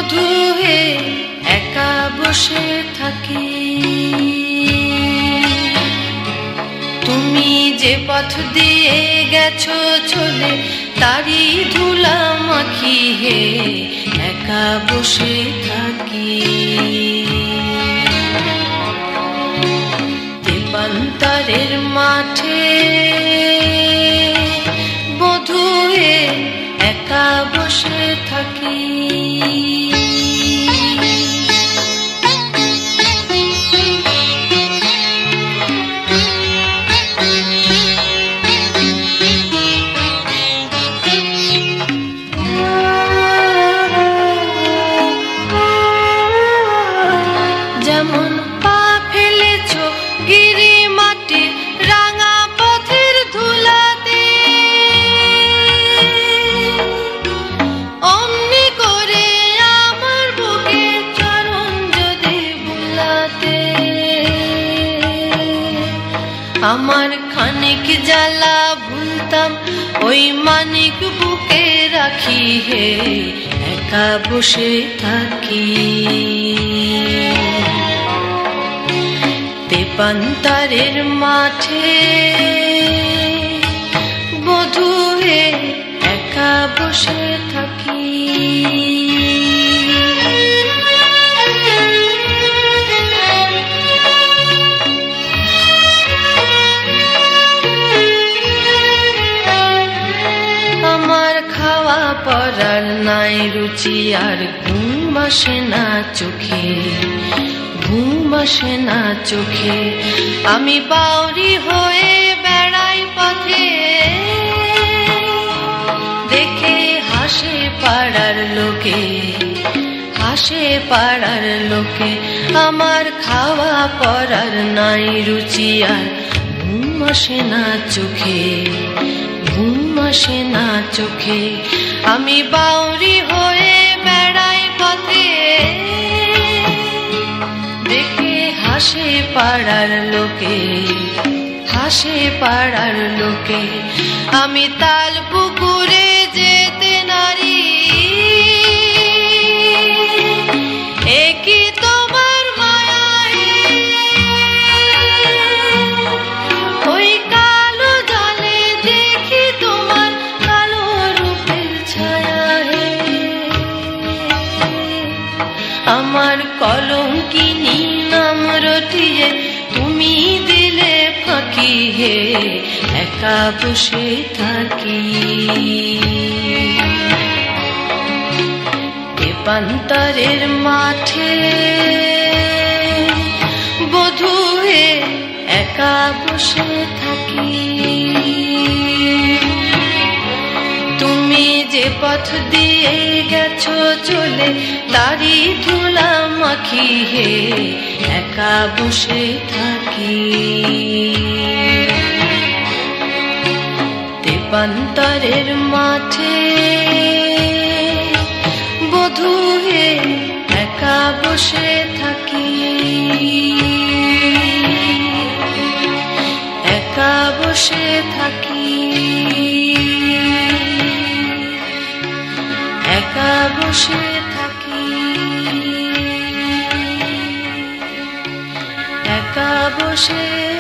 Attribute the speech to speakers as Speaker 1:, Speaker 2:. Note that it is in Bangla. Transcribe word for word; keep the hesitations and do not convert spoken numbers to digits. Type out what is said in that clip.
Speaker 1: বধূ হে একা বসে থাকি। তুমি যে পথ দিয়ে গেছো চলে তারি ধুলা মাখি হে একা বসে থাকি। দেবান্তরের মাঠে বধূ হে একা বসে থাকি। যেমন পা ফেলেছ গিরি মাটি রাঙা পথের ধুলাতে, অমনি করে আমার বুকে চরণ যদি বুলাতে। আমার খানিক জ্বালা ভুলতাম ওই মানিক বুকে রাখি হে একা বসে থাকি। দেবান্তরের মাঠে বধূ হে একা বসে থাকি। আমার খাওয়া পরার নাই রুচি আর ঘুম আসে না চোখে, ঘুম আসে না চোখে। আমি বাউরি হয়ে বেড়াই পথে, দেখে হাসে পাড়ার লোকে, হাসে পাড়ার লোকে। আমার খাওয়া পরার নাই রুচি আর ঘুম আসে না চোখে, ঘুম আসে না চোখে। আমি বাউরি হয়ে বেড়াই পথে, দেখে হাসে পাড়ার লোকে, হাসে পাড়ার লোকে। আমি তাল পুকুরে যেতে নারী, একই তোমার মায়া ওই কালো জলে দেখি তোমার কালো রূপের ছায়া হে। আমার কলঙ্কিনী নাম রটিয়ে তুমি দিলে ফাঁকি হে একা বসে থাকি। দেবান্তরের মাঠে বধূ হে একা বসে থাকি। তুমি যে পথ দিয়ে গেছো চলে তারি ধুলা মাখি হে একা বসে থাকি। দেবান্তরের মাঠে বধূ হে একা বসে থাকি। একা বসে থাকি, একা বসে থাকি, একা বসে